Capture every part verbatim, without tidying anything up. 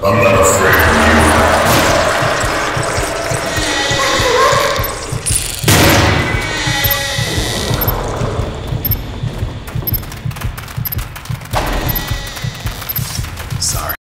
I'm not afraid of you. Sorry.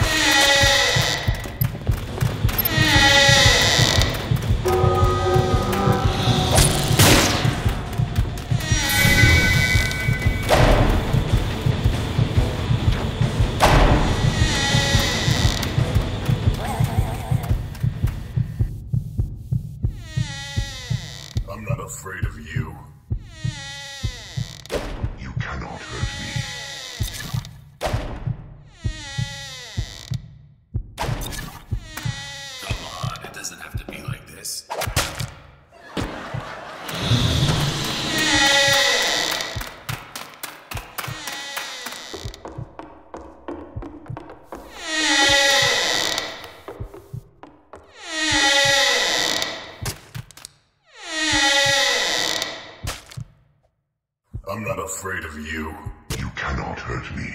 I'm not afraid of you. You cannot hurt me. Come on, it doesn't have to be like this. I'm not afraid of you. You cannot hurt me.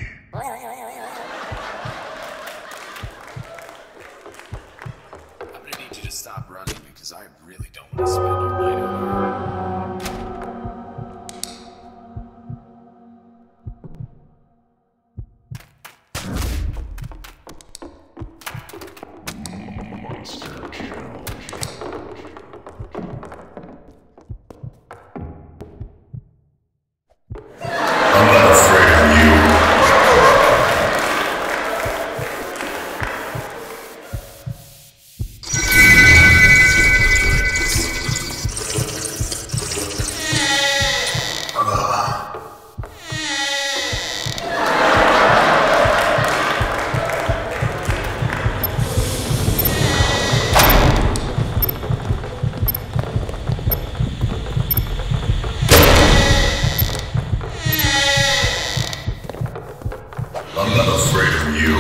I'm gonna need you to stop running because I really don't want to spend all night out here. Monster kill. I'm not afraid of you. I'm not afraid of you.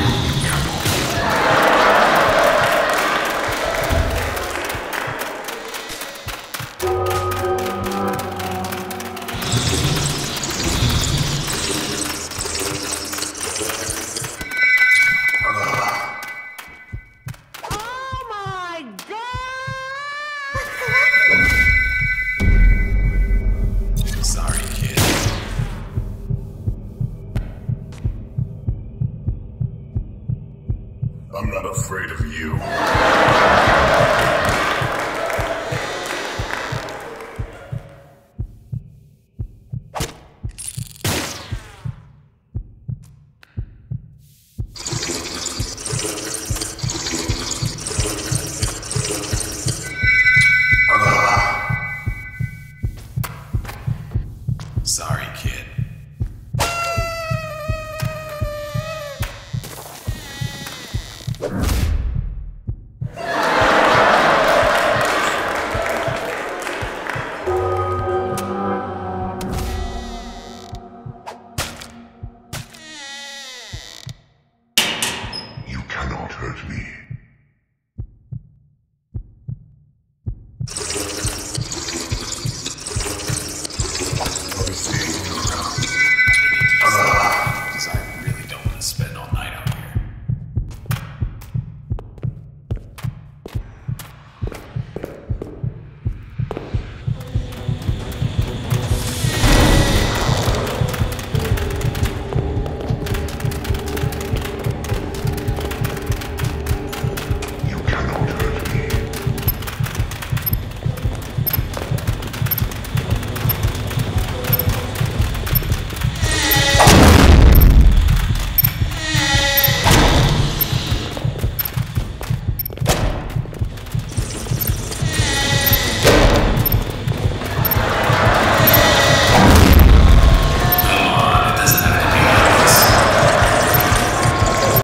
Oh my God! Sorry, kid. I'm not afraid of you. Sorry, kid.